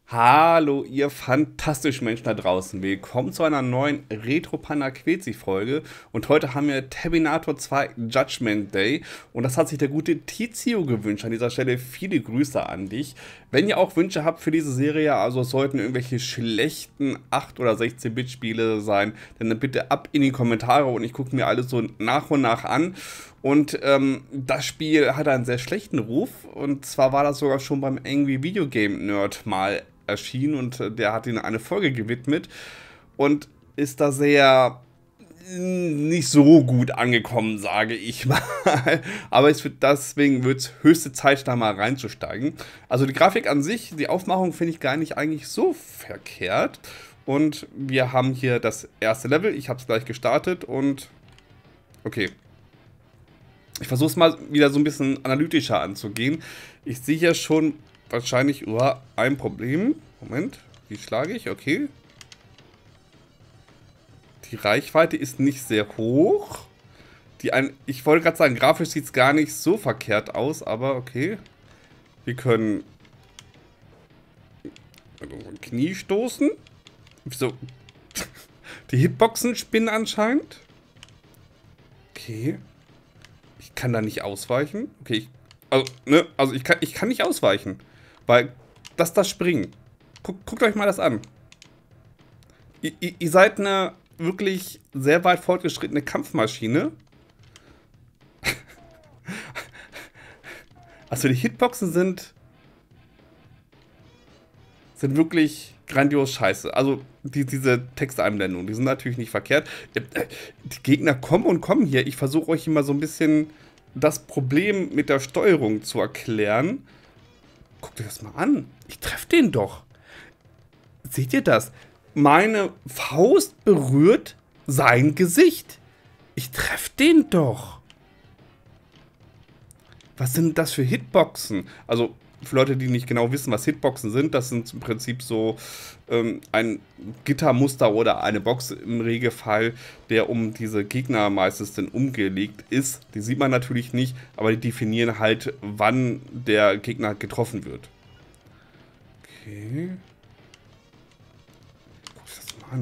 Hallo, ihr fantastischen Menschen da draußen. Willkommen zu einer neuen Retro Panda Quetzi Folge. Und heute haben wir Terminator 2 Judgment Day. Und das hat sich der gute Tizio gewünscht. An dieser Stelle viele Grüße an dich. Wenn ihr auch Wünsche habt für diese Serie, also es sollten irgendwelche schlechten 8- oder 16-Bit-Spiele sein, dann bitte ab in die Kommentare und ich gucke mir alles so nach und nach an. Und das Spiel hat einen sehr schlechten Ruf. Und zwar war das sogar schon beim Angry Video Game Nerd mal erschienen und der hat ihnen eine Folge gewidmet und ist da sehr nicht so gut angekommen, sage ich mal. Aber deswegen wird es höchste Zeit, da mal reinzusteigen. Also die Grafik an sich, die Aufmachung finde ich gar nicht eigentlich so verkehrt. Und wir haben hier das erste Level. Ich habe es gleich gestartet und okay. Ich versuche es mal wieder so ein bisschen analytischer anzugehen. Ich sehe hier schon wahrscheinlich ein Problem. Moment, wie schlage ich? Okay. Die Reichweite ist nicht sehr hoch. Ich wollte gerade sagen, grafisch sieht es gar nicht so verkehrt aus, aber okay. Wir können Knie stoßen. Wieso? Die Hitboxen spinnen anscheinend. Okay. Ich kann da nicht ausweichen. Okay, ich kann nicht ausweichen. Weil das Springen. Guckt euch mal das an. Ihr seid eine wirklich sehr weit fortgeschrittene Kampfmaschine. Also die Hitboxen sind wirklich grandios scheiße. Also diese Texteinblendungen, die sind natürlich nicht verkehrt. Die Gegner kommen und kommen hier. Ich versuche euch immer so ein bisschen das Problem mit der Steuerung zu erklären. Guckt euch das mal an. Ich treffe den doch. Seht ihr das? Meine Faust berührt sein Gesicht. Ich treffe den doch. Was sind das für Hitboxen? Also, für Leute, die nicht genau wissen, was Hitboxen sind, das sind im Prinzip so ein Gittermuster oder eine Box im Regelfall, der um diese Gegner meistens dann umgelegt ist. Die sieht man natürlich nicht, aber die definieren halt, wann der Gegner getroffen wird. Okay. Guck dir das mal an.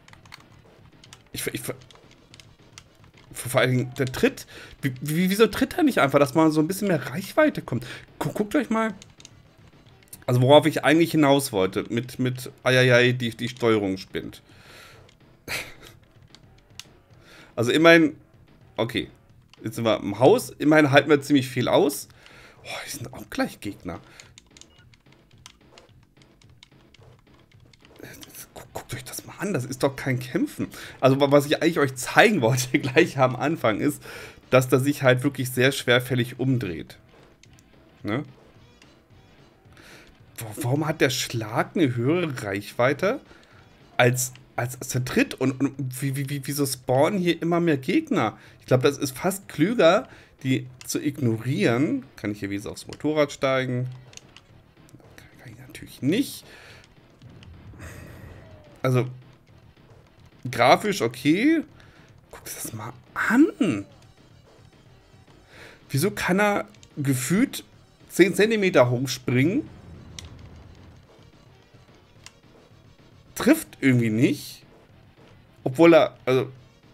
Vor allen Dingen, der Tritt. Wieso tritt er nicht einfach, dass man so ein bisschen mehr Reichweite kommt? Guckt euch mal. Also, worauf ich eigentlich hinaus wollte. Mit Eieiei, die Steuerung spinnt. Also, immerhin. Okay. Jetzt sind wir im Haus. Immerhin halten wir ziemlich viel aus. Oh, die sind auch gleich Gegner. Guckt euch das mal an, das ist doch kein Kämpfen. Also was ich eigentlich euch zeigen wollte gleich am Anfang ist, dass der sich halt wirklich sehr schwerfällig umdreht. Ne? Warum hat der Schlag eine höhere Reichweite als der Tritt? Und wieso spawnen hier immer mehr Gegner? Ich glaube, das ist fast klüger, die zu ignorieren. Kann ich hier wieder aufs Motorrad steigen? Kann ich natürlich nicht. Also, grafisch okay. Guck dir das mal an. Wieso kann er gefühlt 10 cm hochspringen? Trifft irgendwie nicht. Obwohl er, also...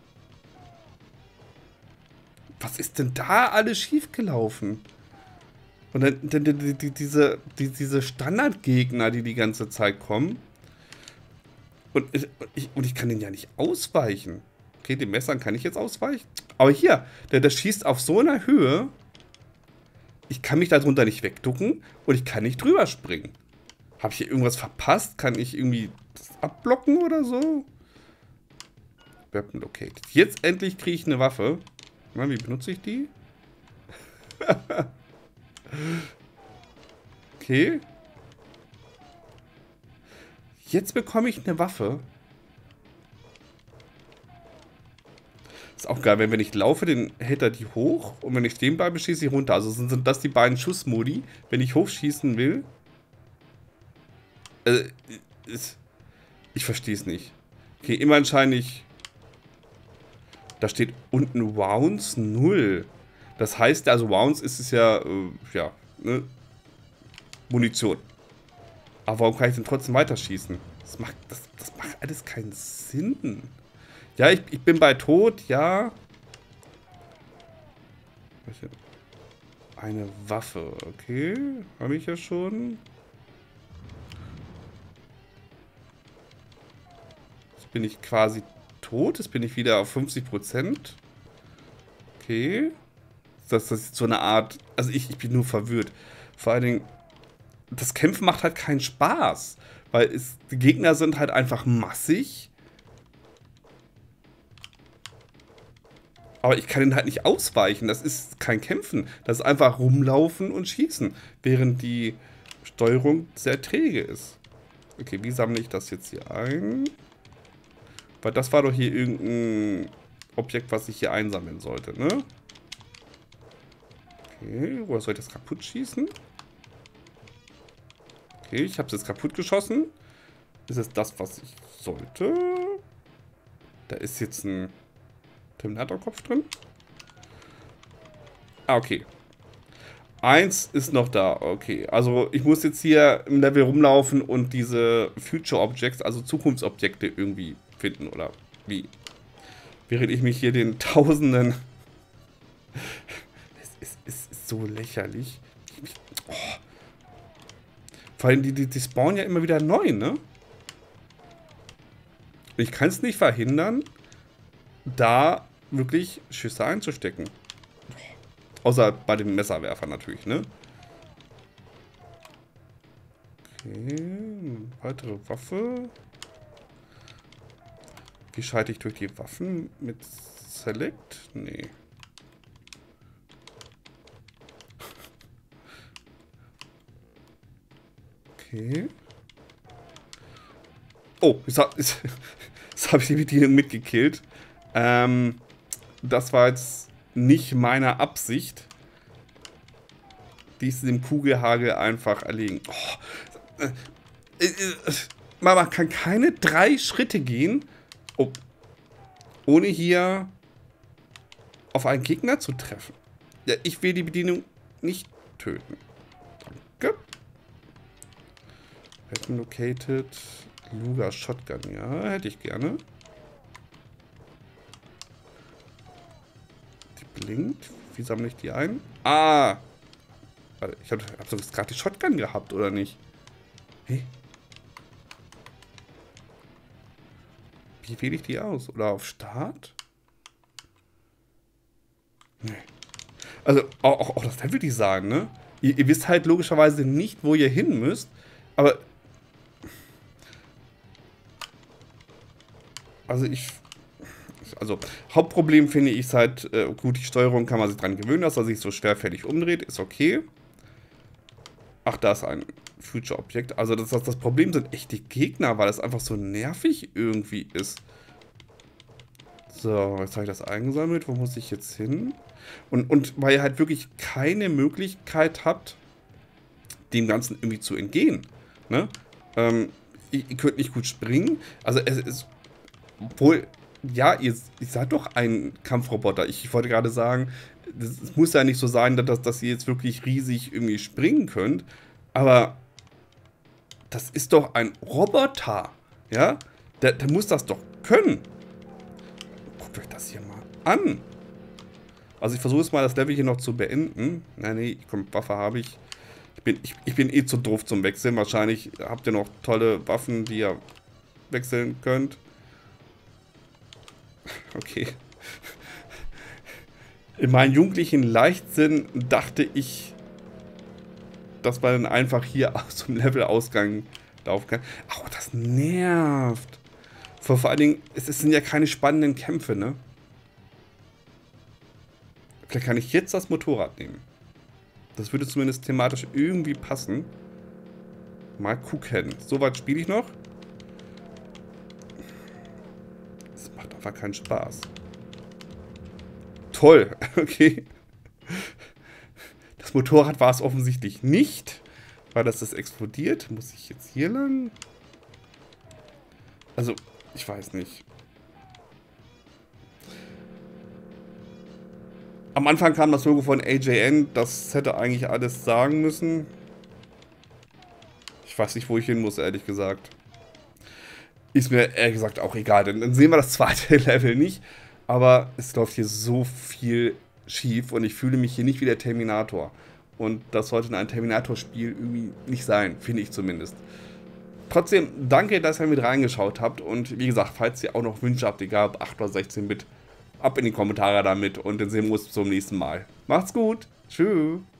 Was ist denn da alles schiefgelaufen? Und dann diese Standardgegner, die ganze Zeit kommen. Und ich kann den ja nicht ausweichen. Okay, den Messern kann ich jetzt ausweichen. Aber hier, der schießt auf so einer Höhe. Ich kann mich darunter nicht wegducken und ich kann nicht drüber springen. Habe ich hier irgendwas verpasst? Kann ich irgendwie das abblocken oder so? Weapon located. Jetzt endlich kriege ich eine Waffe. Na, wie benutze ich die? Okay. Jetzt bekomme ich eine Waffe. Ist auch geil, wenn ich laufe, dann hält er die hoch und wenn ich stehen bleibe, schieße ich runter. Also sind das die beiden Schussmodi, wenn ich hochschießen will. Ich verstehe es nicht. Okay, immerhin scheine ich... Da steht unten Rounds 0. Das heißt, also Rounds ist es ja, ja, ne? Munition. Aber warum kann ich denn trotzdem weiterschießen? Das macht alles keinen Sinn. Ja, ich bin bei Tod, ja. Eine Waffe, okay. Habe ich ja schon. Jetzt bin ich quasi tot. Jetzt bin ich wieder auf 50%. Okay. Das ist so eine Art... Also ich bin nur verwirrt. Vor allen Dingen, das Kämpfen macht halt keinen Spaß. Weil die Gegner sind halt einfach massig. Aber ich kann ihn halt nicht ausweichen. Das ist kein Kämpfen. Das ist einfach rumlaufen und schießen. Während die Steuerung sehr träge ist. Okay, wie sammle ich das jetzt hier ein? Weil das war doch hier irgendein Objekt, was ich hier einsammeln sollte, ne? Okay, woher soll ich das kaputt schießen? Okay, ich habe es jetzt kaputt geschossen. Ist es das, was ich sollte? Da ist jetzt ein Terminator-Kopf drin. Ah, okay. Eins ist noch da. Okay, also ich muss jetzt hier im Level rumlaufen und diese Future Objects, also Zukunftsobjekte irgendwie finden, oder wie? Während ich mich hier den Tausenden... Es ist so lächerlich. Oh. Vor allem, die spawnen ja immer wieder neu, ne? Ich kann es nicht verhindern, da wirklich Schüsse einzustecken. Außer bei dem Messerwerfer natürlich, ne? Okay, weitere Waffe. Wie schalte ich durch die Waffen? Mit Select? Nee. Okay. Oh, jetzt habe ich die Bedienung mitgekillt. Das war jetzt nicht meine Absicht. Die ist dem Kugelhagel einfach erlegen. Oh, man kann keine 3 Schritte gehen, ohne hier auf einen Gegner zu treffen. Ja, ich will die Bedienung nicht töten. Danke. Weapon located. Luger Shotgun, ja, hätte ich gerne. Die blinkt. Wie sammle ich die ein? Ah! Warte, ich hab so gerade die Shotgun gehabt, oder nicht? Hey. Wie wähle ich die aus? Oder auf Start? Nee. Also, auch das Level Design, ne? Ihr wisst halt logischerweise nicht, wo ihr hin müsst, aber... Also, Hauptproblem finde ich halt, gut, die Steuerung kann man sich dran gewöhnen, dass er sich so schwerfällig umdreht, ist okay. Ach, da ist ein Future-Objekt. Also, das Problem sind echt die Gegner, weil es einfach so nervig irgendwie ist. So, jetzt habe ich das eingesammelt. Wo muss ich jetzt hin? Und weil ihr halt wirklich keine Möglichkeit habt, dem Ganzen irgendwie zu entgehen. Ne? Ihr könnt nicht gut springen. Also, es ist... Obwohl... Ja, ihr seid doch ein Kampfroboter. Ich wollte gerade sagen, es muss ja nicht so sein, dass ihr jetzt wirklich riesig irgendwie springen könnt. Aber das ist doch ein Roboter. Ja? Der muss das doch können. Guckt euch das hier mal an. Also ich versuche jetzt mal das Level hier noch zu beenden. Nee, komm, Waffe habe ich. Ich bin eh zu doof zum Wechseln. Wahrscheinlich habt ihr noch tolle Waffen, die ihr wechseln könnt. Okay. In meinem jugendlichen Leichtsinn dachte ich, dass man dann einfach hier aus dem Levelausgang laufen kann. Oh, das nervt. Vor allen Dingen, es sind ja keine spannenden Kämpfe, ne? Vielleicht kann ich jetzt das Motorrad nehmen. Das würde zumindest thematisch irgendwie passen. Mal gucken. Soweit spiele ich noch. War kein Spaß. Toll, okay. Das Motorrad war es offensichtlich nicht, weil das explodiert. Muss ich jetzt hier lang? Also, ich weiß nicht. Am Anfang kam das Logo von AJN, das hätte eigentlich alles sagen müssen. Ich Ich weiß nicht, wo ich hin muss, ehrlich gesagt. Ist mir ehrlich gesagt auch egal, denn dann sehen wir das zweite Level nicht. Aber es läuft hier so viel schief und ich fühle mich hier nicht wie der Terminator. Und das sollte in einem Terminator-Spiel irgendwie nicht sein, finde ich zumindest. Trotzdem, danke, dass ihr mit reingeschaut habt. Und wie gesagt, falls ihr auch noch Wünsche habt, egal ob 8 oder 16 Bit, ab in die Kommentare damit. Und dann sehen wir uns zum nächsten Mal. Macht's gut. Tschüss.